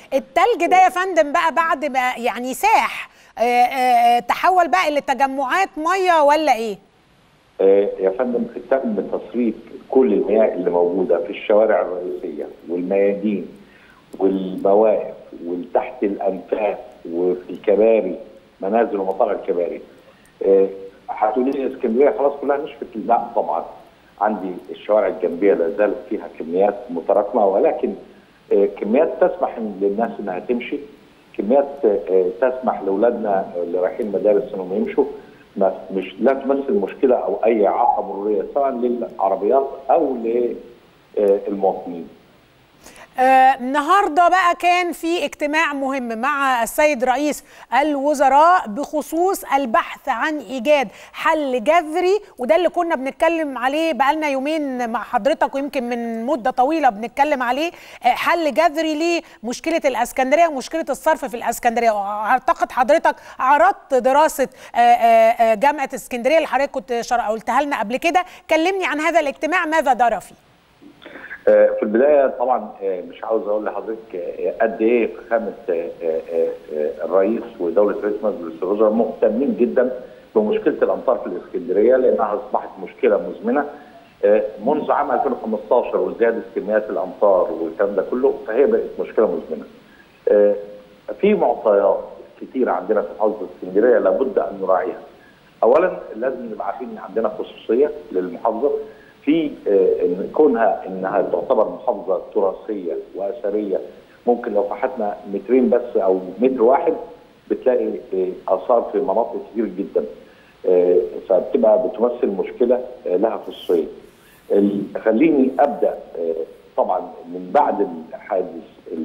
التلج ده يا فندم بقى بعد ما يعني ساح تحول بقى لتجمعات ميه ولا ايه؟ يا فندم تم تصريف كل المياه اللي موجوده في الشوارع الرئيسيه والميادين والمواقف وتحت الانفاق وفي الكباري، منازل ومطار الكباري. هتقولي لي اسكندريه خلاص كلها نشفت؟ لا طبعا، عندي الشوارع الجنبيه لا زالت فيها كميات متراكمه، ولكن كميات تسمح للناس انها تمشي، كميات تسمح لاولادنا اللي رايحين مدارس انهم يمشوا، مش لا تمثل مشكله او اي اعاقه مروريه سواء للعربيات او للمواطنين. النهارده بقى كان في اجتماع مهم مع السيد رئيس الوزراء بخصوص البحث عن ايجاد حل جذري، وده اللي كنا بنتكلم عليه بقالنا يومين مع حضرتك ويمكن من مده طويله بنتكلم عليه، حل جذري لمشكله الاسكندريه ومشكله الصرف في الاسكندريه. واعتقد حضرتك عرضت دراسه جامعه اسكندريه اللي حضرتك كنت قلتها لنا قبل كده، كلمني عن هذا الاجتماع، ماذا دار فيه؟ في البدايه طبعا مش عاوز اقول لحضرتك قد ايه فخامه الرئيس ودوله رئيس مجلس الوزراء مهتمين جدا بمشكله الامطار في الاسكندريه، لانها اصبحت مشكله مزمنه منذ عام 2015 وزياده كميات الامطار والكلام ده كله، فهي بقت مشكله مزمنه. في معطيات كتيره عندنا في محافظه اسكندريه لابد ان نراعيها. اولا لازم نبقى عارفين ان عندنا خصوصيه للمحافظه في انها تعتبر محافظه تراثيه واثريه، ممكن لو فحتنا مترين بس او متر واحد بتلاقي اثار في مناطق كتير جدا، فبتبقى بتمثل مشكله لها خصوصيه. خليني ابدا طبعا من بعد الحادث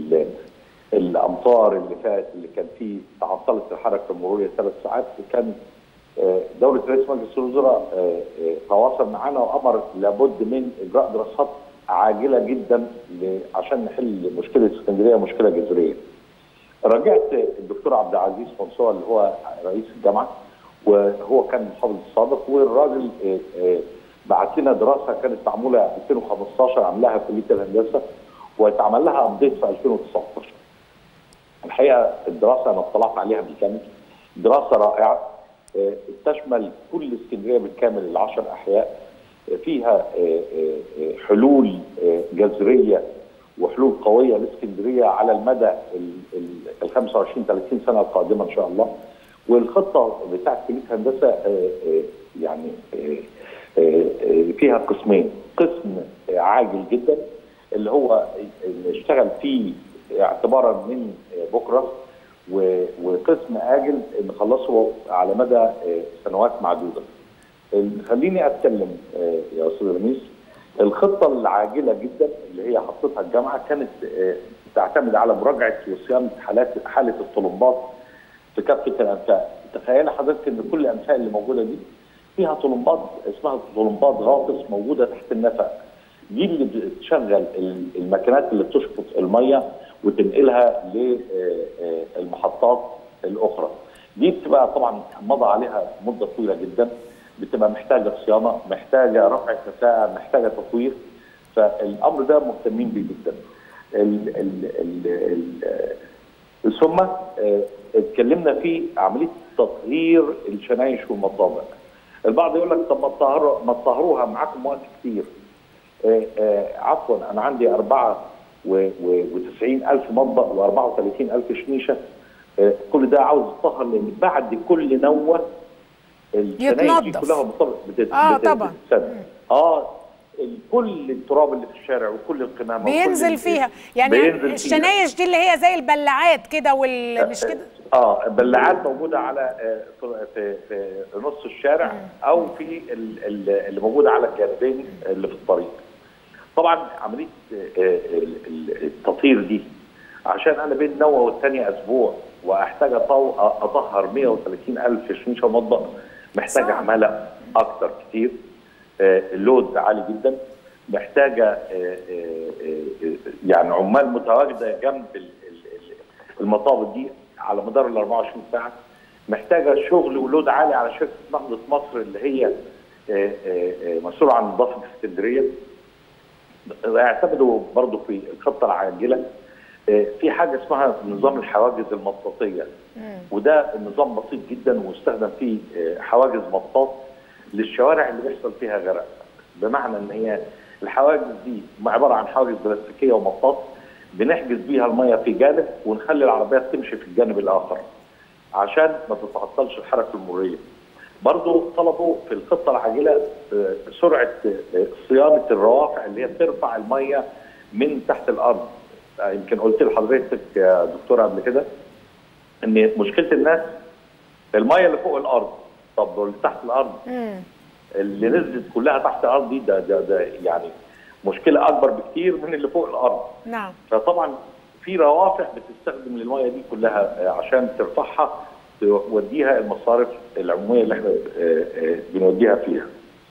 الامطار اللي فات اللي كان فيه تعطلت الحركه المروريه 3 ساعات، كان دولة رئيس مجلس الوزراء تواصل معنا وامر لابد من اجراء دراسات عاجله جدا عشان نحل مشكله اسكندريه مشكله جذريه. راجعت الدكتور عبد العزيز فونسوا اللي هو رئيس الجامعه، وهو كان المحافظ السابق، والراجل بعت لنا دراسه كانت معموله 2015 عملها كليه الهندسه واتعمل لها ابديت في 2019. الحقيقه الدراسه انا اطلعت عليها بالكامل، دراسه رائعه تشمل كل اسكندريه بالكامل ال10 احياء، فيها حلول جذريه وحلول قويه لاسكندريه على المدى ال 25 30 سنه القادمه ان شاء الله. والخطه بتاعت كليه هندسه يعني فيها قسمين، قسم عاجل جدا اللي هو نشتغل فيه اعتبارا من بكره، وقسم آجل نخلصه على مدى سنوات معدودة. خليني أتكلم يا أستاذ رميس، الخطة العاجلة جدا اللي هي حطتها الجامعة كانت تعتمد على مراجعة وصيانة حالة الطلمبات في كافة الأنفاق. تخيل حضرتك إن كل الأنفاق اللي موجودة دي فيها طلمبات اسمها طلمبات غاطس موجودة تحت النفق، دي اللي بتشغل الماكينات اللي بتشفط المية وتنقلها للمحطات الاخرى. دي بتبقى طبعا مضى عليها مده طويله جدا، بتبقى محتاجه صيانه، محتاجه رفع كفاءه، محتاجه تطوير، فالامر ده مهتمين بيه جدا. ثم اتكلمنا في عمليه تطهير الشنايش والمطابق. البعض يقول لك طب ما تطهروها معاكم وقت كتير. عفوا انا عندي 94,000 مطبخ و34,000 شنيشه، كل ده عاوز يتطهر، لان بعد كل نوه الشنايش دي كلها طبعا كل التراب اللي في الشارع وكل القمامه بينزل فيها، يعني الشنايش دي اللي هي زي البلاعات كده مش كده؟ بلاعات موجوده على في نص الشارع او في اللي موجوده على الجانبين اللي في الطريق. طبعا عمليه التطهير دي عشان انا بين نوه والثانيه اسبوع واحتاج اطهر 130,000 شنيشه مطبخ، محتاجه عماله اكتر كتير، اللود عالي جدا، محتاجه يعني عمال متواجده جنب المطابخ دي على مدار ال 24 ساعه، محتاجه شغل ولود عالي على شركه نهضه مصر اللي هي مسؤوله عن نظافه اسكندريه. اعتمدوا برضه في الخطه العاجله في حاجه اسمها نظام الحواجز المطاطيه، وده النظام بسيط جدا ويستخدم فيه حواجز مطاط للشوارع اللي بيحصل فيها غرق. بمعنى ان هي الحواجز دي عباره عن حواجز بلاستيكيه ومطاط بنحجز بيها الميه في جانب ونخلي العربيات تمشي في الجانب الاخر عشان ما تتعطلش الحركه المروريه. برضو طلبوا في الخطه العاجله سرعه صيانه الروافع اللي هي بترفع الميه من تحت الارض. يمكن قلت لحضرتك يا دكتوره قبل كده ان مشكله الناس الميه اللي فوق الارض، طب واللي تحت الارض اللي نزلت كلها تحت الارض دي ده يعني مشكله اكبر بكتير من اللي فوق الارض. نعم. فطبعا في روافع بتستخدم الميه دي كلها عشان ترفعها توديها المصارف العموميه اللي احنا بنوديها فيها.